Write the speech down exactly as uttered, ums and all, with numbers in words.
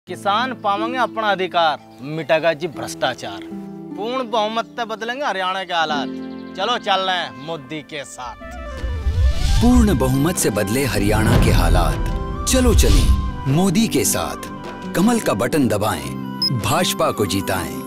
किसान पावेंगे अपना अधिकार, मिटेगा जी भ्रष्टाचार। पूर्ण बहुमत से बदलेंगे हरियाणा के हालात। चलो चल रहे हैं मोदी के साथ। पूर्ण बहुमत से बदले हरियाणा के हालात। चलो चलें मोदी के साथ। कमल का बटन दबाएं, भाजपा को जिताएं।